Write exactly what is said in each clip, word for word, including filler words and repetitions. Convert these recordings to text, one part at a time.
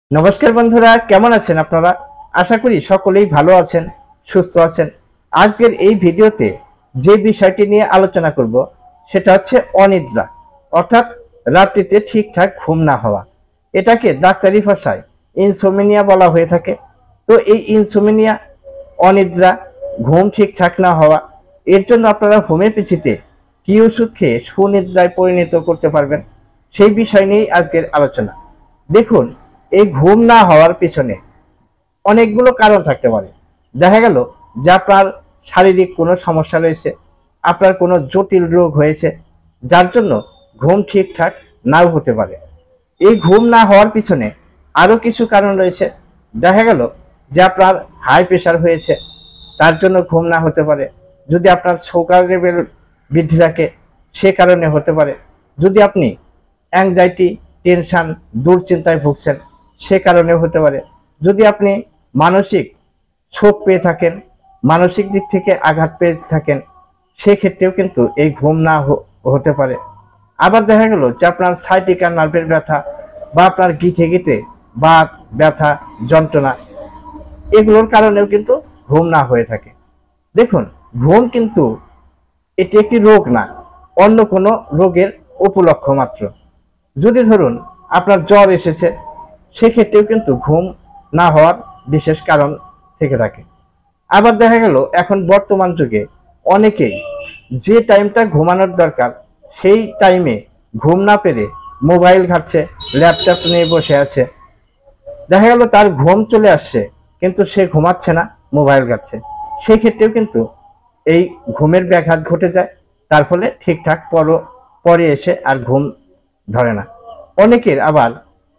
নমস্কার বন্ধুরা, কেমন আছেন আপনারা? আশা করি সকলেই ভালো আছেন, সুস্থ আছেন। আজকের এই ভিডিওতে যে বিষয়টি নিয়ে আলোচনা করব সেটা হচ্ছে অনিদ্রা, অর্থাৎ রাত্রিতে ঠিকঠাক ঘুম না হওয়া। এটাকে ডাক্তারি ভাষায় ইনসোমনিয়া বলা হয়ে থাকে। তো এই ইনসোমনিয়া, অনিদ্রা, ঘুম ঠিকঠাক না হওয়া, এর জন্য আপনারা হোমিওপ্যাথিতে কি ওষুধ খেয়ে সুনিদ্রায় পরিণত করতে পারবেন, সেই বিষয় নিয়েই আজকের আলোচনা। দেখুন, এই ঘুম না হওয়ার পিছনে অনেকগুলো কারণ থাকতে পারে। দেখা গেল যে আপনার শারীরিক কোনো সমস্যা রয়েছে, আপনার কোনো জটিল রোগ হয়েছে, যার জন্য ঘুম ঠিকঠাক নাও হতে পারে। এই ঘুম না হওয়ার পিছনে আরও কিছু কারণ রয়েছে। দেখা গেল যে আপনার হাই প্রেশার হয়েছে, তার জন্য ঘুম না হতে পারে। যদি আপনার সুগার লেভেল বৃদ্ধি থাকে, সে কারণে হতে পারে। যদি আপনি অ্যাংজাইটি, টেনশন, দুশ্চিন্তায় ভুগছেন, সে কারণে হতে পারে। যদি আপনি মানসিক শোক পেয়ে থাকেন, মানসিক দিক থেকে আঘাত পেয়ে থাকেন, সেক্ষেত্রেও কিন্তু এই ঘুম না হতে পারে। আবার দেখা গেল যে আপনার সাইটিকা নার্ভের ব্যথা বা আপনার গিঠে গিতে বাত, ব্যথা, যন্ত্রণা, এগুলোর কারণেও কিন্তু ঘুম না হয়ে থাকে। দেখুন, ঘুম কিন্তু এটি একটি রোগ না, অন্য কোনো রোগের উপলক্ষ মাত্র। যদি ধরুন আপনার জ্বর এসেছে, সেক্ষেত্রেও কিন্তু ঘুম না হওয়ার বিশেষ কারণ থেকে থাকে। আবার দেখা গেল এখন বর্তমান যুগে অনেকেই যে টাইমটা ঘুমানোর দরকার সেই টাইমে ঘুম না পেরে মোবাইল ঘাঁটছে, ল্যাপটপ নিয়ে বসে আছে। দেখা গেল তার ঘুম চলে আসছে, কিন্তু সে ঘুমাচ্ছে না, মোবাইল ঘাঁটছে। সেই ক্ষেত্রেও কিন্তু এই ঘুমের ব্যাঘাত ঘটে যায়। তার ফলে ঠিকঠাক পর পরে এসে আর ঘুম ধরে না। অনেকের আবার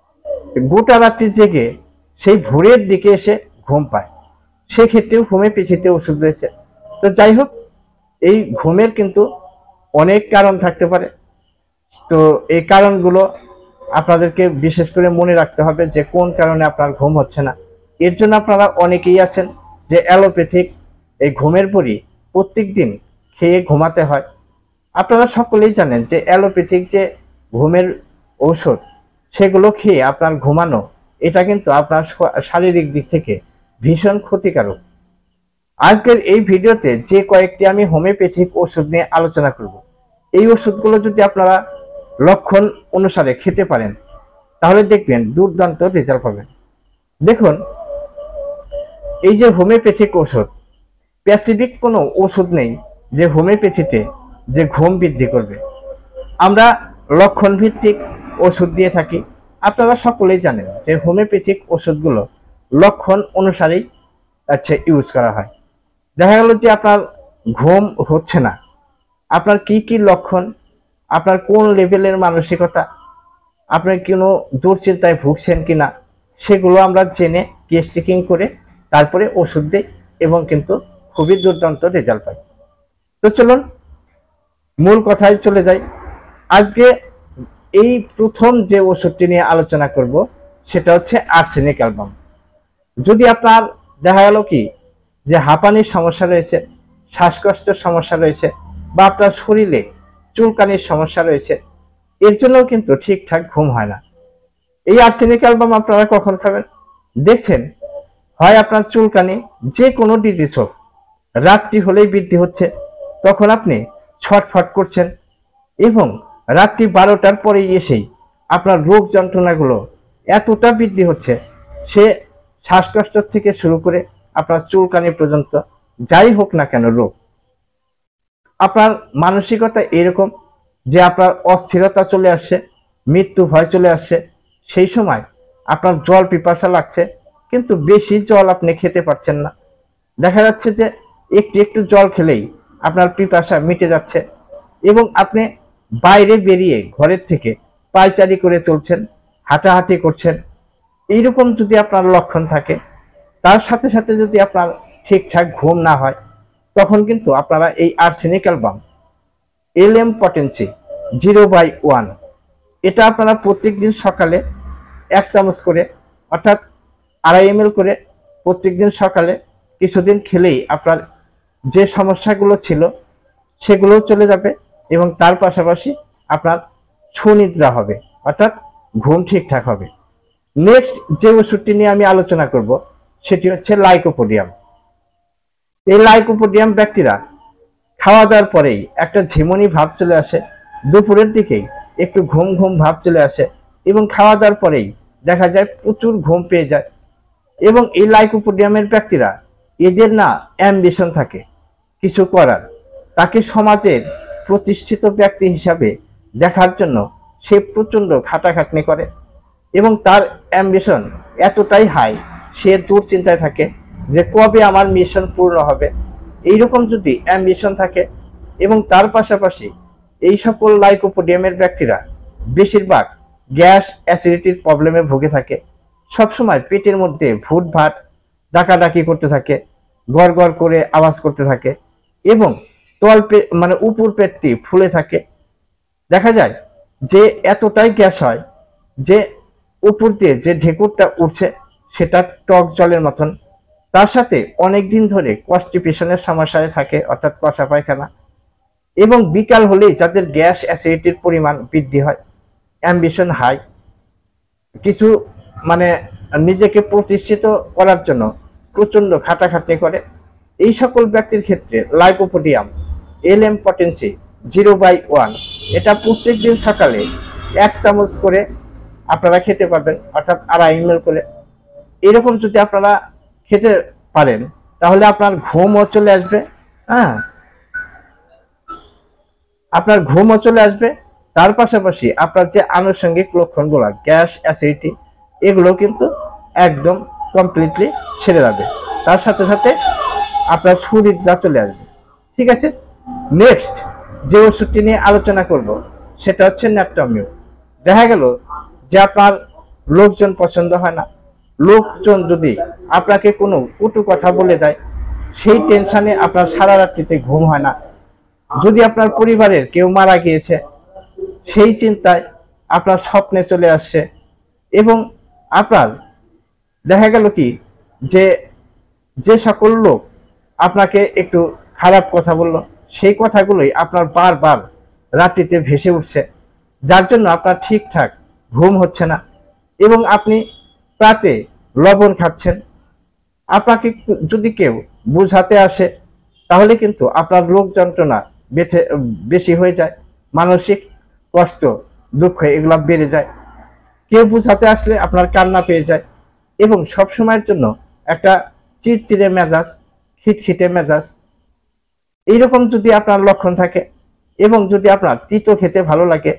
গোটা রাত্রি জেগে সেই ভোরের দিকে এসে ঘুম পায়, সেক্ষেত্রেও হোমিওপ্যাথিতে ওষুধ রয়েছে। তো যাই হোক, এই ঘুমের কিন্তু অনেক কারণ থাকতে পারে। তো এই কারণগুলো আপনাদেরকে বিশেষ করে মনে রাখতে হবে যে কোন কারণে আপনার ঘুম হচ্ছে না। এর জন্য আপনারা অনেকেই আছেন যে অ্যালোপ্যাথিক এই ঘুমের বড়ি প্রত্যেক দিন খেয়ে ঘুমাতে হয়। আপনারা সকলেই জানেন যে অ্যালোপ্যাথিক যে ঘুমের ঔষধ, সেগুলো খেয়ে আপনার ঘুমানো, এটা কিন্তু আপনার শারীরিক দিক থেকে ভীষণ ক্ষতিকারক। আজকের এই ভিডিওতে যে কয়েকটি আমি হোমিওপ্যাথিক ওষুধ নিয়ে আলোচনা করব, এই ওষুধগুলো যদি আপনারা লক্ষণ অনুসারে খেতে পারেন, তাহলে দেখবেন দুর্দান্ত রেজাল্ট পাবেন। দেখুন, এই যে হোমিওপ্যাথিক ওষুধ, স্পেসিফিক কোনো ওষুধ নেই যে হোমিওপ্যাথিতে যে ঘুম বৃদ্ধি করবে। আমরা লক্ষণ ভিত্তিক ওষুধ দিয়ে থাকি। আপনারা সকলেই জানেন যে হোমিওপ্যাথিক ওষুধগুলো লক্ষণ অনুসারেই আচ্ছা ইউজ করা হয়। দেখা গেল যে আপনার ঘুম হচ্ছে না, আপনার কি কি লক্ষণ, আপনার কোন লেভেলের মানসিকতা, আপনার কোনো দুশ্চিন্তায় ভুগছেন কিনা, সেগুলো আমরা জেনে কেস টেকিং করে তারপরে ওষুধ দিই এবং কিন্তু খুবই দুর্দান্ত রেজাল্ট পাই। তো চলুন মূল কথায় চলে যাই। আজকে এই প্রথম যে ওষুধটি নিয়ে আলোচনা করব সেটা হচ্ছে আর্সেনিক অ্যালবাম। যদি আপনার দেখা গেল কি যে হাঁপানির সমস্যা রয়েছে, শ্বাসকষ্টের সমস্যা রয়েছে, বা আপনার শরীরে চুলকানির সমস্যা রয়েছে, এর জন্যও কিন্তু ঠিকঠাক ঘুম হয় না। এই আর্সেনিক অ্যালবাম আপনারা কখন খাবেন? দেখছেন, হয় আপনার চুলকানি যে কোনো ডিজিজ হোক, রাত্রি হলেই বৃদ্ধি হচ্ছে, তখন আপনি ছটফট করছেন, এবং রাত্রি বারোটার পরে এসেই আপনার রোগ যন্ত্রণাগুলো এতটা বৃদ্ধি হচ্ছে, সে শ্বাসকষ্ট থেকে শুরু করে আপনার চুলকানি পর্যন্ত যাই হোক না কেন রোগ, আপনার মানসিকতা এরকম যে আপনার অস্থিরতা চলে আসছে, মৃত্যু ভয় চলে আসছে। সেই সময় আপনার জল পিপাসা লাগছে, কিন্তু বেশি জল আপনি খেতে পারছেন না। দেখা যাচ্ছে যে একটু একটু জল খেলেই আপনার পিপাসা মিটে যাচ্ছে, এবং আপনি বাইরে বেরিয়ে ঘরের থেকে পায়চারি করে চলছেন, হাঁটাহাঁটি করছেন। এইরকম যদি আপনার লক্ষণ থাকে, তার সাথে সাথে যদি আপনার ঠিকঠাক ঘুম না হয়, তখন কিন্তু আপনারা এই arsenic album L M potency zero by one, এটা আপনারা প্রত্যেক দিন সকালে এক চামচ করে, অর্থাৎ আড়াই এম এল করে প্রত্যেক দিন সকালে কিছুদিন খেলেই আপনার যে সমস্যাগুলো ছিল সেগুলোও চলে যাবে, এবং তার পাশাপাশি আপনার সুনিদ্রা হবে, অর্থাৎ ঘুম ঠিকঠাক হবে। নেক্সট যে ওষুধটি নিয়ে আমি আলোচনা করব সেটি হচ্ছে লাইকোপোডিয়াম। এই লাইকোপোডিয়াম ব্যক্তিরা খাওয়া দাওয়ার পরেই একটা ঝিমুনি ভাব চলে আসে, দুপুরের দিকেই একটু ঘুম ঘুম ভাব চলে আসে এবং খাওয়া দাওয়ার পরেই দেখা যায় প্রচুর ঘুম পেয়ে যায়। এবং এই লাইকোপোডিয়ামের ব্যক্তিরা এদের না অ্যাম্বিশন থাকে কিছু করার, তাকে সমাজের প্রতিষ্ঠিত ব্যক্তি হিসাবে দেখার জন্য সে প্রচণ্ড খাটাখাটনি করে এবং তার অ্যাম্বিশন এতটাই হাই, সে দুশ্চিন্তায় থাকে যে কবে আমার মিশন পূর্ণ হবে। এইরকম যদি অ্যাম্বিশন থাকে এবং তার পাশাপাশি এই সকল লাইকোপোডিয়ামের ব্যক্তিরা বেশিরভাগ গ্যাস অ্যাসিডিটির প্রবলেমে ভুগে থাকে, সবসময় পেটের মধ্যে ভুট ভাট ডাকাডাকি করতে থাকে, গড় গড় করে আওয়াজ করতে থাকে এবং তল পেট মানে উপর পেটটি ফুলে থাকে। দেখা যায় যে এতটাই গ্যাস হয় যে উপর দিয়ে যে ঢেকুরটা উঠছে সেটা টক জলের মতন। তার সাথে অনেক দিন ধরে কনস্টিপেশনের সমস্যায় থাকে, অর্থাৎ কষা পায়খানা। এবং বিকাল হলেই যাদের গ্যাস অ্যাসিডিটির পরিমাণ বৃদ্ধি হয়, অ্যাম্বিশন হাই, কিছু মানে নিজেকে প্রতিষ্ঠিত করার জন্য প্রচন্ড খাটাখাটনি করে, এই সকল ব্যক্তির ক্ষেত্রে lycopodium L M potency zero by one এটা প্রত্যেক দিন সকালে এক চামচ করে আপনারা খেতে পারবেন, অর্থাৎ আড়াই এম এল করে। এরকম যদি আপনারা খেতে পারেন তাহলে আপনার ঘুমও চলে আসবে, হ্যাঁ আপনার ঘুমও চলে আসবে। তার পাশাপাশি আপনার যে আনুষঙ্গিক লক্ষণগুলো গ্যাস অ্যাসিডিটি এগুলো কিন্তু একদম কমপ্লিটলি ছেড়ে যাবে, তার সাথে সাথে আপনার সুনিদ্রা চলে আসবে। ঠিক আছে, নেক্সট যে ওষুধটি নিয়ে আলোচনা করব সেটা হচ্ছে ন্যাট্রামিউ। দেখা গেল যে আপনার লোকজন পছন্দ হয় না, লোকজন যদি আপনাকে কোনো কটু কথা বলে দেয় সেই টেনশনে আপনার সারা রাত্রিতে ঘুম হয় না, যদি আপনার পরিবারের কেউ মারা গিয়েছে সেই চিন্তায় আপনার স্বপ্নে চলে আসছে এবং আপনার দেখা গেল কি যে যে সকল লোক আপনাকে একটু খারাপ কথা বললো সেই কথাগুলোই আপনার বারবার রাত্রিতে ভেসে উঠছে, যার জন্য আপনার ঠিকঠাক ঘুম হচ্ছে না এবং আপনি রাতে লবণ খাচ্ছেন। আপনাকে যদি কেউ বুঝাতে আসে তাহলে কিন্তু আপনার রোগ যন্ত্রণা বেঁচে বেশি হয়ে যায়, মানসিক কষ্ট দুঃখ এগুলা বেড়ে যায়। কেউ বুঝাতে আসলে আপনার কান্না পেয়ে যায় এবং সবসময়ের জন্য একটা চিড়চিড়ে মেজাজ, খিটখিটে মেজাজ, এইরকম যদি আপনার লক্ষণ থাকে এবং যদি আপনার তিতো খেতে ভালো লাগে,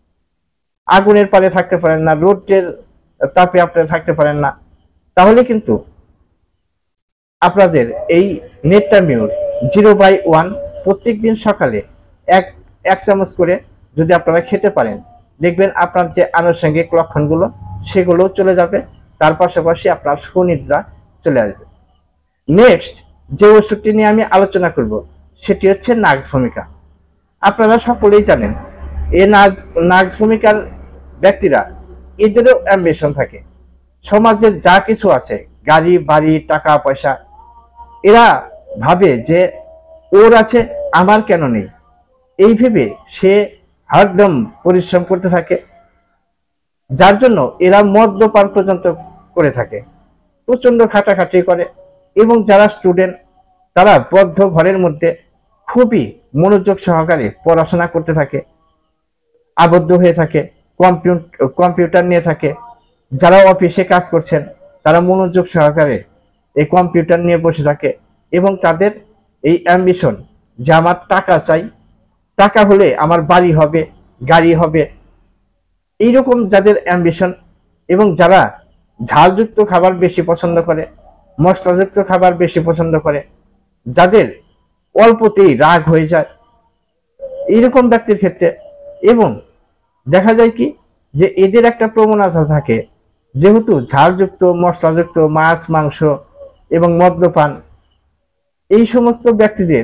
আগুনের পারে থাকতে পারেন না, রোদের তাপে আপনি থাকতে পারেন না, তাহলে কিন্তু আপনাদের এই ন্যাট্রামিউর জিরো বাই ওয়ান প্রত্যেক দিন সকালে এক এক চামচ করে যদি আপনারা খেতে পারেন দেখবেন আপনার যে আনুষঙ্গিক লক্ষণগুলো সেগুলো চলে যাবে, তার পাশাপাশি আপনার সুনিদ্রা চলে আসবে। নেক্সট যে ওষুধটি নিয়ে আমি আলোচনা করব সেটি হচ্ছে নাক্স ভূমিকা। আপনারা সকলেই জানেন এই নাক্স ভূমিকার ব্যক্তিরা এদেরও অ্যাম্বিশন থাকে, সমাজের যা কিছু আছে গাড়ি বাড়ি টাকা পয়সা, এরা ভাবে যে ওর আছে আমার কেন নেই, এই ভেবে সে হরদম পরিশ্রম করতে থাকে, যার জন্য এরা মদ্যপান পর্যন্ত করে থাকে, প্রচন্ড খাটাখাটি করে। এবং যারা স্টুডেন্ট তারা বদ্ধ ঘরের মধ্যে খুবই মনোযোগ সহকারে পড়াশোনা করতে থাকে, আবদ্ধ হয়ে থাকে, কম্পিউটার কম্পিউটার নিয়ে থাকে। যারা অফিসে কাজ করছেন তারা মনোযোগ সহকারে এই কম্পিউটার নিয়ে বসে থাকে এবং তাদের এই অ্যাম্বিশন যে আমার টাকা চাই, টাকা হলে আমার বাড়ি হবে, গাড়ি হবে, এইরকম যাদের অ্যাম্বিশন এবং যারা ঝালযুক্ত খাবার বেশি পছন্দ করে, মশলাযুক্ত খাবার বেশি পছন্দ করে, যাদের অল্পতেই রাগ হয়ে যায়, এইরকম ব্যক্তির ক্ষেত্রে এবং দেখা যায় কি যে এদের একটা প্রবণতা থাকে, যেহেতু ঝালযুক্ত মশলাযুক্ত মাছ মাংস এবং মদ্যপান, এই সমস্ত ব্যক্তিদের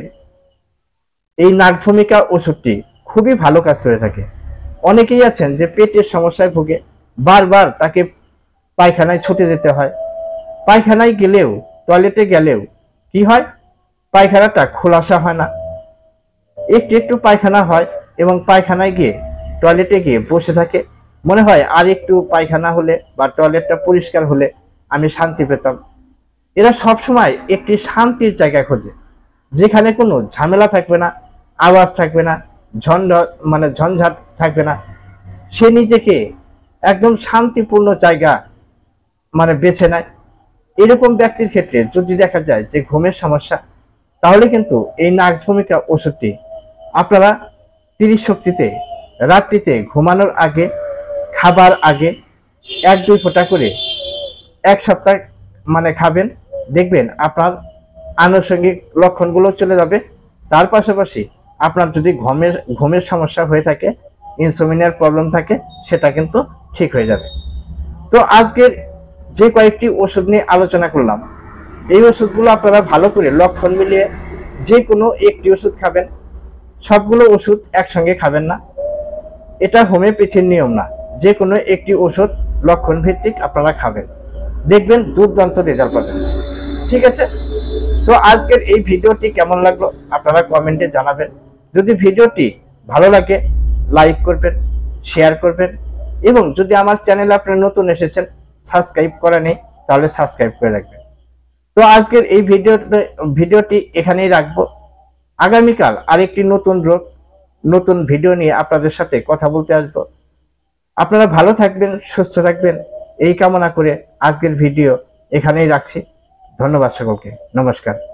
এই নাক্স ভূমিকা ওষুধটি খুবই ভালো কাজ করে থাকে। অনেকেই আছেন যে পেটের সমস্যায় ভুগে, বারবার তাকে পায়খানায় ছুটে যেতে হয়, পায়খানায় গেলেও টয়লেটে গেলেও কি হয় পায়খানাটা খোলাসা হয় না, একটু একটু পায়খানা হয় এবং পায়খানায় গিয়ে টয়লেটে গিয়ে বসে থাকে মনে হয় আর একটু পায়খানা হলে বা টয়লেটটা পরিষ্কার হলে আমি শান্তি পেতাম। এরা সবসময় একটি শান্তির জায়গা খোঁজে, যেখানে কোনো ঝামেলা থাকবে না, আওয়াজ থাকবে না, ঝঞ্ঝ মানে ঝঞ্ঝাট থাকবে না। সে নিজেকে একদম শান্তিপূর্ণ জায়গা মানে বেছে নেয়। এরকম ব্যক্তির ক্ষেত্রে যদি দেখা যায় যে ঘুমের সমস্যা, তাহলে কিন্তু এই নাক্স ভূমিকা ওষুধটি আপনারা তিরিশ শক্তিতে রাত্রিতে ঘুমানোর আগে, খাবার আগে এক দুই ফোঁটা করে এক সপ্তাহ মানে খাবেন। দেখবেন আপনার আনুষঙ্গিক লক্ষণগুলো চলে যাবে। তার পাশাপাশি আপনার যদি ঘুমের ঘুমের সমস্যা হয়ে থাকে, ইনসোমনিয়ার প্রবলেম থাকে, সেটা কিন্তু ঠিক হয়ে যাবে। তো আজকের যে কয়েকটি ওষুধ নিয়ে আলোচনা করলাম, এই ওষুধগুলো আপনারা ভালো করে লক্ষণ মিলিয়ে যে কোনো একটি ওষুধ খাবেন। সবগুলো ওষুধ একসঙ্গে খাবেন না, এটা হোমিওপ্যাথির নিয়ম না। যে কোনো একটি ওষুধ লক্ষণ ভিত্তিক আপনারা খাবেন, দেখবেন দুর্দান্ত রেজাল্ট পাবেন। ঠিক আছে? তো আজকের এই ভিডিওটি কেমন লাগলো আপনারা কমেন্টে জানাবেন। যদি ভিডিওটি ভালো লাগে লাইক করবেন, শেয়ার করবেন, এবং যদি আমার চ্যানেলে আপনি নতুন এসেছেন, সাবস্ক্রাইব করা নেই, তাহলে সাবস্ক্রাইব করে রাখবেন। তো আজকের এই ভিডিওটি ভিডিওটি এখানেই রাখবো। আগামীকাল আরেকটি নতুন রোগ, নতুন ভিডিও নিয়ে আপনাদের সাথে কথা বলতে আসবো। আপনারা ভালো থাকবেন, সুস্থ থাকবেন, এই কামনা করে আজকের ভিডিও এখানেই রাখছি। ধন্যবাদ সকলকে, নমস্কার।